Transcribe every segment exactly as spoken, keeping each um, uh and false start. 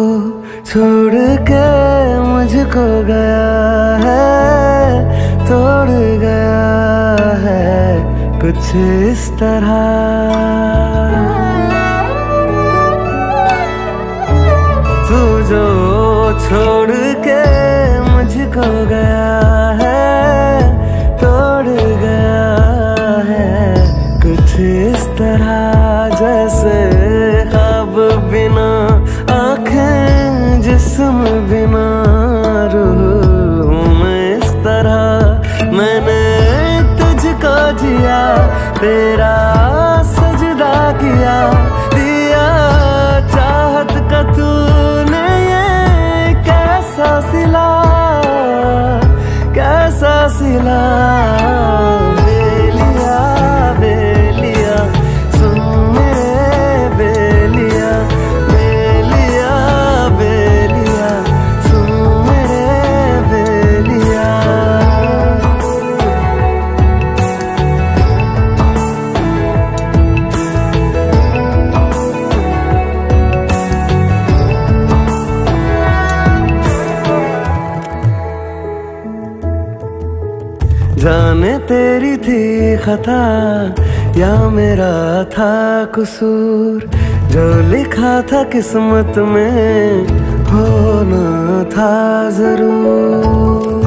छोड़ के मुझको गया है, तोड़ गया है कुछ इस तरह। तू जो छोड़ के मुझको गया है, तोड़ गया है कुछ इस तरह। जैसे ख्वाब बिना आँखें, जिस्म बिना रूह में, इस तरह मैंने तुझको जिया, तेरा सजदा किया, दिया चाहत का तूने ये कैसा सिला, कैसा सिला। बेलिया बेलिया सुन मेरे बेलिया, बेलिया बेलिया सुन मेरे बेलिया। जाने तेरी थी खता या मेरा था कसूर, जो लिखा था किस्मत में होना था जरूर।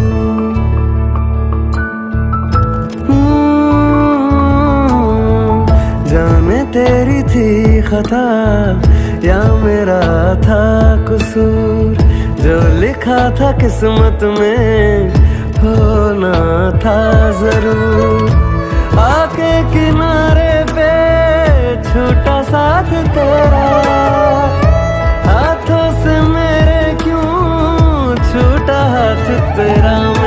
जाने तेरी थी खता या मेरा था कसूर, जो लिखा था किस्मत में होना था जरूर। आके किनारे पे छूटा साथ तेरा, हाथों से मेरे क्यों छूटा हाथ तेरा।